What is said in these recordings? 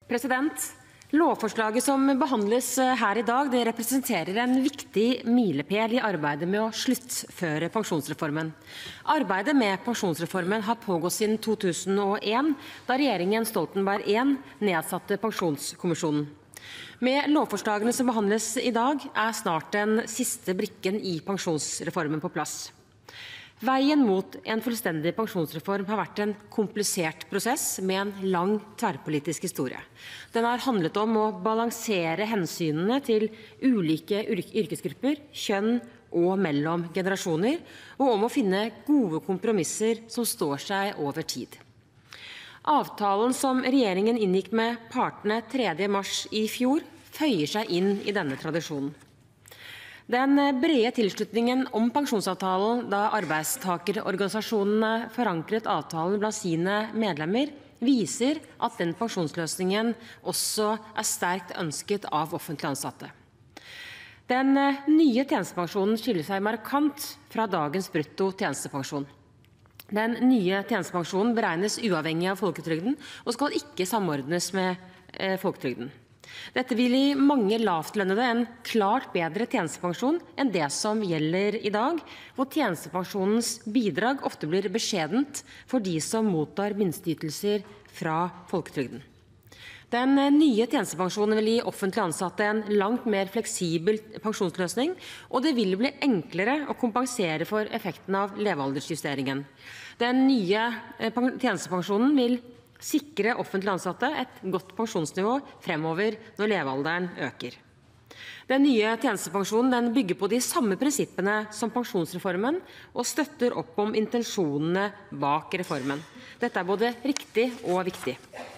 Lovforslaget som behandles her i dag, det representerer en viktig milepæl i arbeidet med å sluttføre pensjonsreformen. Arbeidet med pensjonsreformen har pågått siden 2001, da regjeringen Stoltenberg I nedsatte Pensjonskommisjonen. Med lovforslagene som behandles i dag, er snart den siste brikken i pensjonsreformen på plass. Veien mot en fullstendig pensjonsreform har vært en komplisert prosess med en lang tverrpolitisk historie. Den har handlet om å balansere hensynene til ulike yrkesgrupper, kjønn og mellom generasjoner, og om å finne gode kompromisser som står seg over tid. Avtalen som regjeringen inngikk med partene 3. mars i fjor, føyer seg inn i denne tradisjonen. Den brede tilslutningen om pensjonsavtalen da arbeidstakerorganisasjonene forankret avtalen blant sine medlemmer, viser at den pensjonsløsningen også er sterkt ønsket av offentlig ansatte. Den nye tjenestepensjonen skiller seg markant fra dagens brutto tjenestepensjon. Den nye tjenestepensjonen beregnes uavhengig av folketrygden og skal ikke samordnes med folketrygden. Dette vil gi mange lavtlønnede en klart bedre tjenestepensjon enn det som gjelder i dag, hvor tjenestepensjonens bidrag ofte blir beskjedent for de som mottar minsteytelser fra folketrygden. Den nye tjenestepensjonen vil gi offentlig ansatte en langt mer fleksibel pensjonsløsning, og det vil bli enklere å kompensere for effekten av levealdersjusteringen. Den nye tjenestepensjonen vil sikre offentlig ansatte et godt pensjonsnivå fremover når levealderen øker. Den nye tjenestepensjonen bygger på de samme prinsippene som pensjonsreformen og støtter opp om intensjonene bak reformen. Dette er både riktig og viktig.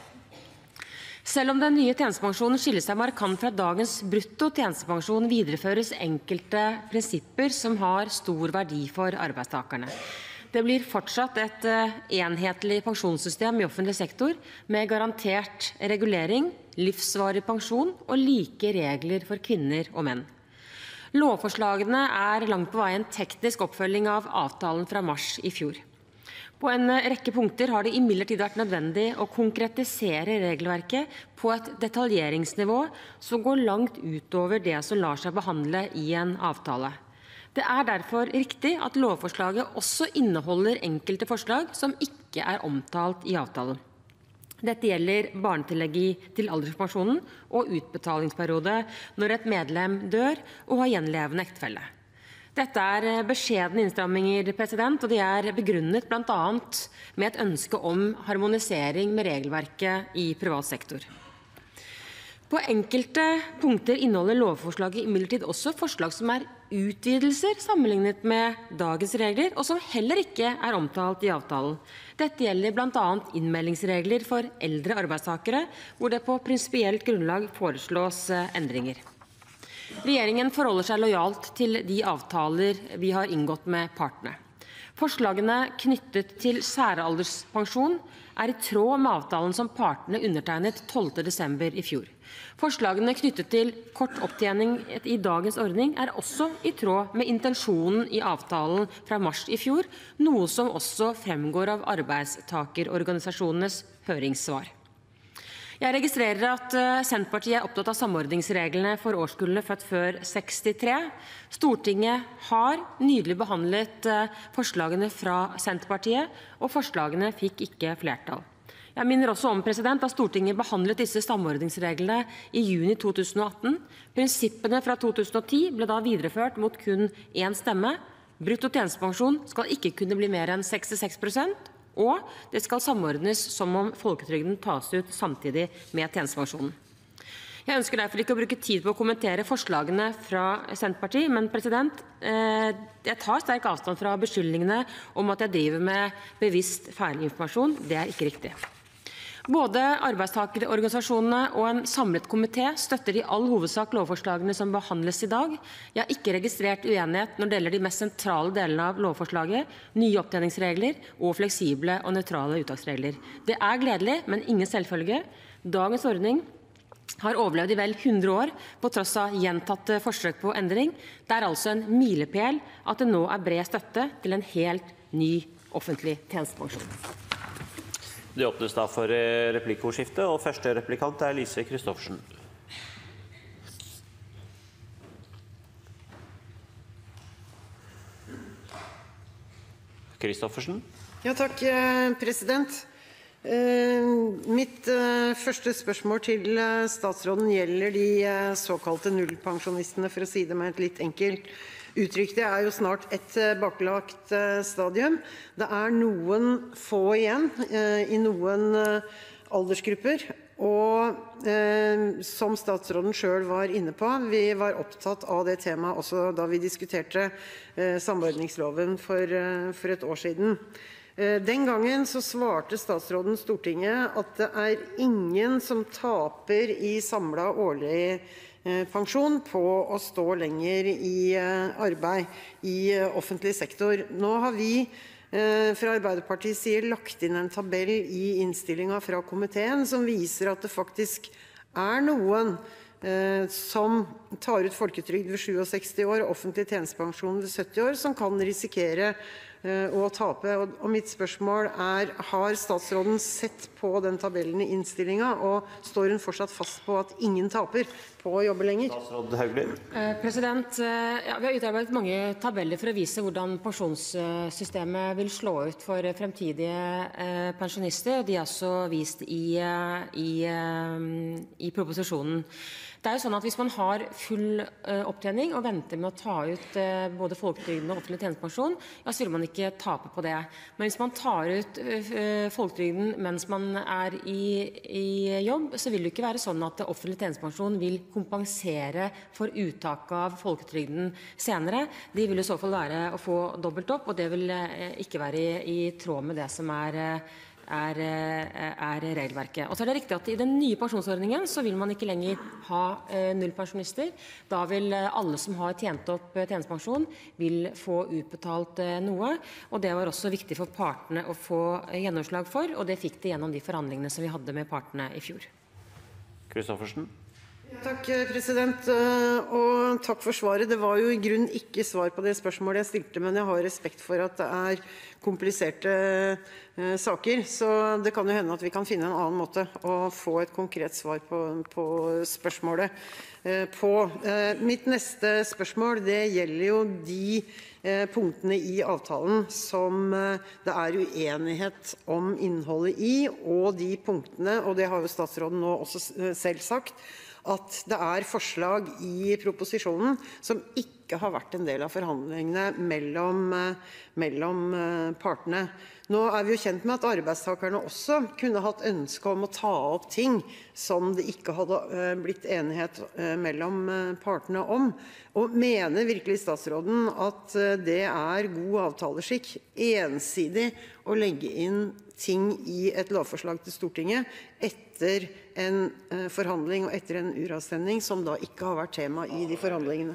Selv om den nye tjenestepensjonen skiller seg markant fra dagens brutto tjenestepensjon, videreføres enkelte prinsipper som har stor verdi for arbeidstakerne. Det blir fortsatt et enhetlig pensjonssystem i offentlig sektor med garantert regulering, livsvarig pensjon og like regler for kvinner og menn. Lovforslagene er langt på vei en teknisk oppfølging av avtalen fra mars i fjor. På en rekke punkter har det imidlertid vært nødvendig å konkretisere regelverket på et detaljeringsnivå som går langt utover det som lar seg behandle i en avtale. Det er derfor riktig at lovforslaget også inneholder enkelte forslag som ikke er omtalt i avtalen. Dette gjelder barnetillegg til alderspensjonen og utbetalingsperiode når et medlem dør og har gjenlevende ektefelle. Dette er beskjedne innstramminger, og de er begrunnet bl.a. med et ønske om harmonisering med regelverket i privat sektor. På enkelte punkter inneholder lovforslaget imidlertid også forslag som er utvidelser sammenlignet med dagens regler, og som heller ikke er omtalt i avtalen. Dette gjelder bl.a. innmeldingsregler for eldre arbeidstakere, hvor det på prinsipielt grunnlag foreslås endringer. Regjeringen forholder seg lojalt til de avtaler vi har inngått med partene. Forslagene knyttet til særalderspensjon er i tråd med avtalen som partene undertegnet 12. desember i fjor. Forslagene knyttet til kort opptjening i dagens ordning er også i tråd med intensjonen i avtalen fra mars i fjor, noe som også fremgår av arbeidstakerorganisasjonenes høringssvar. Jeg registrerer at Senterpartiet er opptatt av samordningsreglene for årskullene født før 63. Stortinget har nylig behandlet forslagene fra Senterpartiet, og forslagene fikk ikke flertall. Jeg minner også om at Stortinget behandlet disse samordningsreglene i juni 2018. Prinsippene fra 2010 ble da videreført mot kun én stemme. Brutto tjenestepensjon skal ikke kunne bli mer enn 66%, og det skal samordnes som om folketrygden tas ut samtidig med tjenestepensjonen. Jeg ønsker derfor ikke å bruke tid på å kommentere forslagene fra Senterpartiet, men jeg tar sterk avstand fra beskyldningene om at jeg driver med bevisst feilinformasjon. Det er ikke riktig. Både arbeidstakerorganisasjonene og en samlet komité støtter i all hovedsak lovforslagene som behandles i dag. Jeg har ikke registrert uenighet når det gjelder de mest sentrale delene av lovforslaget, nye opptjeningsregler og fleksible og nøytrale uttaksregler. Det er gledelig, men ingen selvfølge. Dagens ordning har overlevd i vel 100 år på tross av gjentatte forsøk på endring. Det er altså en milepæl at det nå er bred støtte til en helt ny offentlig tjenestepensjon. Det åpnes da for replikkordskifte, og første replikant Lise Christoffersen. Christoffersen. Ja, takk, president. Mitt første spørsmål til statsråden gjelder de såkalte nullpensjonistene, for å si det med et litt enkelt uttrykk. Det jo snart et baklagt stadium. Det noen få igjen i noen aldersgrupper, og som statsråden selv var inne på, vi var opptatt av det temaet også da vi diskuterte samordningsloven for et år siden. Den gangen så svarte statsråden Stortinget at det ingen som taper i samlet årlig pensjon på å stå lenger i arbeid i offentlig sektor. Nå har vi fra Arbeiderpartiets side lagt inn en tabell i innstillingen fra komiteen som viser at det faktisk noen som tar ut folketrygd ved 67 år og offentlig tjenestepensjon ved 70 år, som kan risikere å tape. Og mitt spørsmål har statsråden sett på den tabellen i innstillingen, og står hun fortsatt fast på at ingen taper på å jobbe lenger? Statsråd Hauglie. Vi har utarbeidet mange tabeller for å vise hvordan pensjonssystemet vil slå ut for fremtidige pensjonister, og de også vist i proposisjonen. Det jo sånn at Hvis man har full opptjening og venter med å ta ut både folketrygden og offentlig tjenestepensjon, så vil man ikke tape på det. Men hvis man tar ut folketrygden mens man i jobb, så vil det ikke være sånn at offentlig tjenestepensjon vil kompensere for uttak av folketrygden senere. De vil i så fall være å få dobbelt opp, og det vil ikke være i tråd med det som regelverket. Og så det riktig at i den nye pensjonsordningen så vil man ikke lenger ha nullpensjonister. Da vil alle som har tjent opp tjenestepensjon vil få utbetalt noe, og det var også viktig for partene å få gjennomslag for, og det fikk de gjennom de forhandlingene som vi hadde med partene i fjor. Christoffersen. Takk, president, og takk for svaret. Det var jo i grunn ikke svar på det spørsmålet jeg stilte, men jeg har respekt for at det kompliserte saker, så det kan jo hende at vi kan finne en annen måte å få et konkret svar på spørsmålet på. Mitt neste spørsmål, det gjelder jo de punktene i avtalen som det uenighet om innholdet i, og de punktene, og det har jo statsråden nå også selv sagt, at det forslag i proposisjonen som ikke har vært en del av forhandlingene mellom partene. Nå vi jo kjent med at arbeidstakerne også kunne hatt ønske om å ta opp ting som det ikke hadde blitt enighet mellom partene om. Og mener virkelig statsråden at det god avtaleskikk ensidig å legge inn ting i et lovforslag til Stortinget etter en forhandling og etter en uravstemning som da ikke har vært tema i de forhandlingene?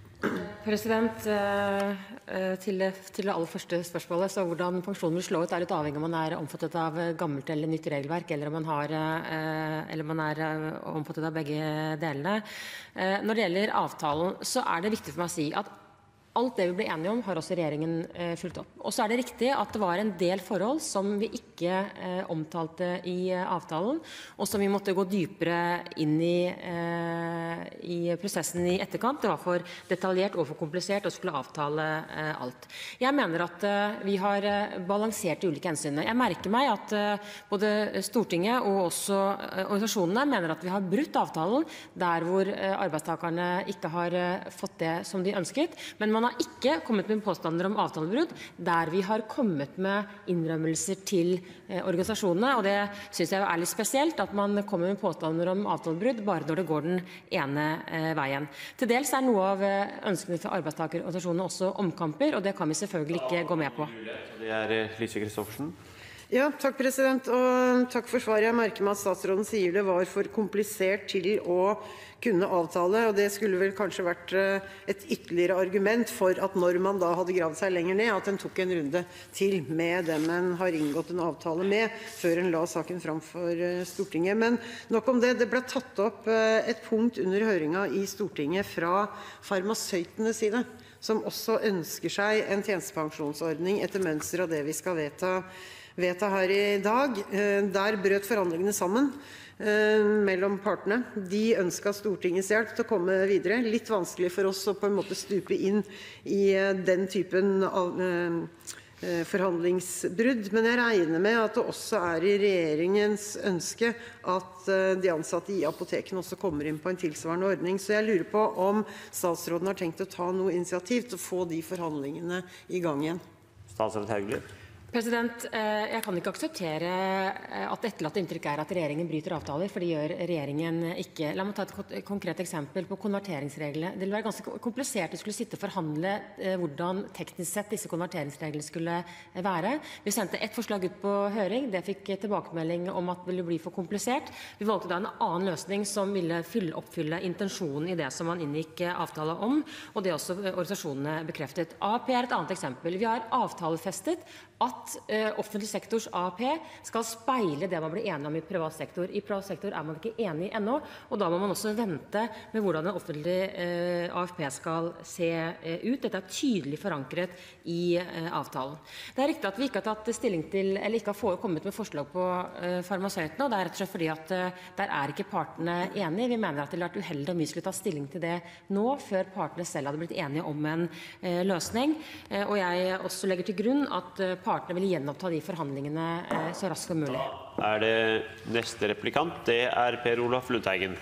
Til det aller første spørsmålet, så hvordan pensjonen vil slå ut litt avhengig om man omfattet av gammelt eller nytt regelverk, eller om man omfattet av begge delene. Når det gjelder avtalen, så det viktig for meg å si at alt det vi ble enige om, har også regjeringen fulgt opp. Og så det riktig at det var en del forhold som vi ikke omtalte i avtalen, og som vi måtte gå dypere inn i prosessen i etterkant. Det var for detaljert og for komplisert å skulle avtale alt. Jeg mener at vi har balansert de ulike hensynene. Jeg merker meg at både Stortinget og også organisasjonene mener at vi har brutt avtalen der hvor arbeidstakerne ikke har fått det som de ønsket, men man har ikke kommet med påstander om avtalebrudd der vi har kommet med innrømmelser til organisasjonene, og det synes jeg litt spesielt at man kommer med påstander om avtalebrudd bare når det går den ene veien. Til dels noe av ønskene for arbeidstakerorganisasjonene også omkamper, og det kan vi selvfølgelig ikke gå med på. Det Lise Christoffersen. Ja, takk president, og takk for svaret. Jeg merker meg at statsråden sier det var for komplisert til å kunne avtale, og det skulle vel kanskje vært et ytterligere argument for at når man da hadde gravd seg lenger ned, at en tok en runde til med dem en har inngått en avtale med, før en la saken fram for Stortinget. Men nok om det. Det ble tatt opp et punkt under høringen i Stortinget fra farmasøytenes side, som også ønsker seg en tjenestepensjonsordning etter mønster av det vi skal vedta vedta her i dag. Der brøt forhandlingene sammen mellom partene. De ønsket Stortingets hjelp til å komme videre. Litt vanskelig for oss å på en måte stupe inn i den typen forhandlingsbrudd, men jeg regner med at det også i regjeringens ønske at de ansatte i apotekene også kommer inn på en tilsvarende ordning. Så jeg lurer på om statsråden har tenkt å ta noe initiativ til å få de forhandlingene i gang igjen. Statsråd Hauglie. Jeg kan ikke akseptere at etterlatte inntrykk at regjeringen bryter avtaler, for det gjør regjeringen ikke. La meg ta et konkret eksempel på konverteringsreglene. Det ville være ganske komplisert å skulle sitte og forhandle hvordan teknisk sett disse konverteringsreglene skulle være. Vi sendte ett forslag ut på høring. Det fikk tilbakemelding om at det ville bli for komplisert. Vi valgte da en annen løsning som ville oppfylle intensjonen i det som man inngikk avtale om, og det også organisasjonene bekreftet. AAP et annet eksempel. Vi har avtalefestet at offentlig sektors AAP skal speile det man blir enig om i privat sektor. I privat sektor man ikke enig ennå, og da må man også vente med hvordan en offentlig AFP skal se ut. Dette tydelig forankret i avtalen. Det riktig at vi ikke har tatt stilling til, eller ikke har kommet med forslag på farmasøytene, og det rett og slett fordi at der ikke partene enige. Vi mener at det ville vært uheldig om vi skulle ta stilling til det nå, før partene selv hadde blitt enige om en løsning. Og jeg også legger til grunn at partene vil gjenoppta de forhandlingene så raskt som mulig. Da det neste replikant, det Per Olaf Lundteigen.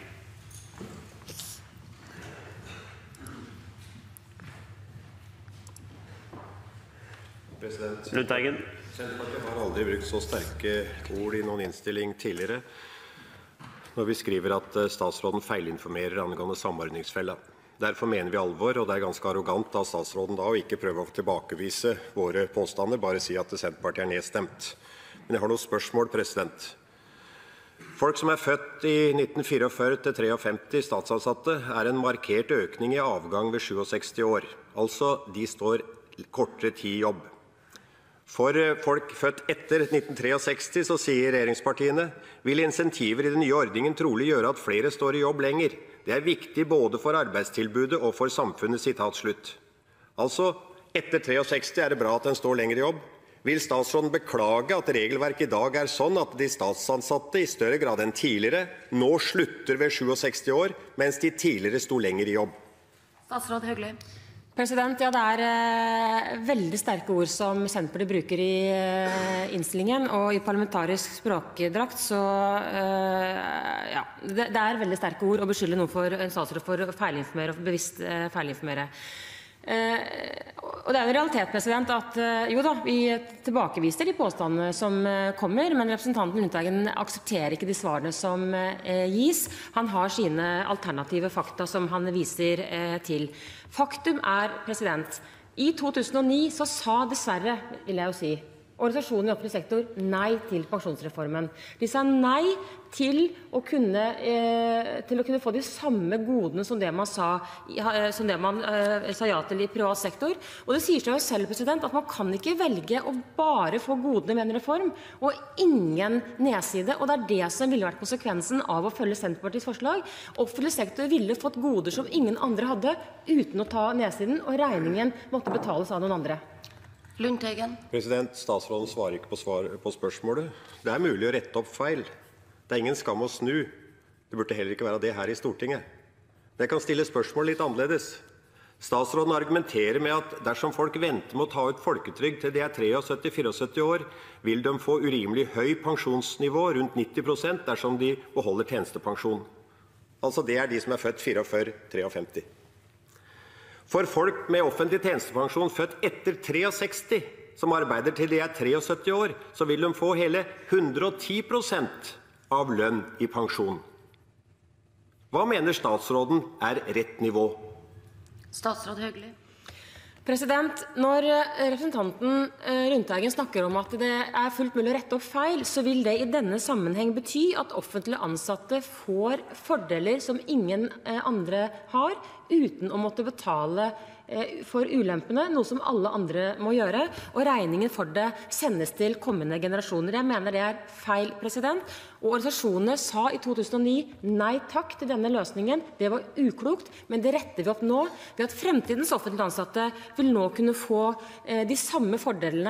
Lundteigen. Senterpartiet har aldri brukt så sterke ord i noen innstilling tidligere når vi skriver at statsråden feilinformerer angående samordningsfella. Derfor mener vi alvor, og det ganske arrogant av statsråden da å ikke prøve å tilbakevise våre påstander, bare si at Senterpartiet nedstemt. Men jeg har noen spørsmål, Folk som født i 1944 til 53 statsansatte en markert økning i avgang ved 67 år. Altså, de står kortere tid i jobb. For folk født etter 1963, så sier regjeringspartiene, vil insentiver i den nye ordningen trolig gjøre at flere står i jobb lenger. Det viktig både for arbeidstilbudet og for samfunnet, sitat. Altså, etter 63 det bra at en står lenger i jobb. Vil statsråden beklage at regelverket i dag sånn at de statsansatte i større grad enn tidligere nå slutter ved 67 år, mens de tidligere sto lenger i jobb? Statsråd Hauglie. Ja, det veldig sterke ord som Senterpartiet bruker i innstillingen, og i parlamentarisk språkdrakt, så ja, det veldig sterke ord å beskylde noen for en statsråd for å feilinformere og bevisst feilinformere. Og det en realitet at jo da, vi tilbakeviser de påstandene som kommer, men representanten Lundteigen aksepterer ikke de svarene som gis. Han har sine alternative fakta som han viser til. Faktum i 2009 så sa dessverre, vil jeg jo si, organisasjonen i offentlig sektor nei til pensjonsreformen. De sa nei til å kunne få de samme godene som det man sa ja til i privat sektor. Og det sier seg jo selv at man kan ikke velge å bare få godene med en reform og ingen nedside, og det det som ville vært konsekvensen av å følge Senterpartiets forslag. Offentlig sektor ville fått goder som ingen andre hadde, uten å ta nedsiden, og regningen måtte betales av noen andre. Lundteigen. Statsråden svarer ikke på spørsmålet. Det mulig å rette opp feil. Det ingen skam å snu. Det burde heller ikke være det her i Stortinget. Jeg kan stille spørsmål litt annerledes. Statsråden argumenterer med at dersom folk venter med å ta ut folketrygd til de 73-74 år, vil de få urimelig høy pensjonsnivå, rundt 90% dersom de beholder tjenestepensjon. Altså det de som født 44-53. For folk med offentlig tjenestepensjon født etter 63, som arbeider til de 73 år, så vil de få hele 110% av lønn i pensjon. Hva mener statsråden rett nivå? Statsråd Hauglie. Når representanten Lundteigen snakker om at det fullt mulig å rette opp feil, så vil det i denne sammenheng bety at offentlige ansatte får fordeler som ingen andre har, uten å måtte betale for ulempene, noe som alle andre må gjøre, og regningen for det sendes til kommende generasjoner. Jeg mener det feil, og organisasjonene sa i 2009 nei takk til denne løsningen. Det var uklokt, men det retter vi opp nå, ved at fremtidens offentlige ansatte vil nå kunne få de samme fordelene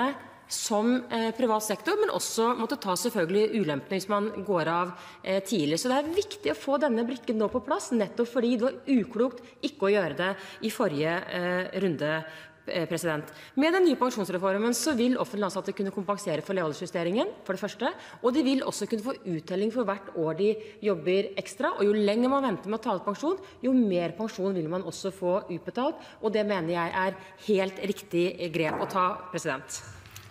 som privat sektor, men også måtte ta selvfølgelig ulempene hvis man går av tidlig. Så det er viktig å få denne brikken nå på plass, nettopp fordi det var uklokt ikke å gjøre det i forrige runde. Med den nye pensjonsreformen så vil offentlig ansatte kunne kompensere for levealdersjusteringen, for det første, og de vil også kunne få uttelling for hvert år de jobber ekstra. Og jo lenger man venter med å ta ut pensjon, jo mer pensjon vil man også få utbetalt, og det mener jeg er helt riktig grep å ta.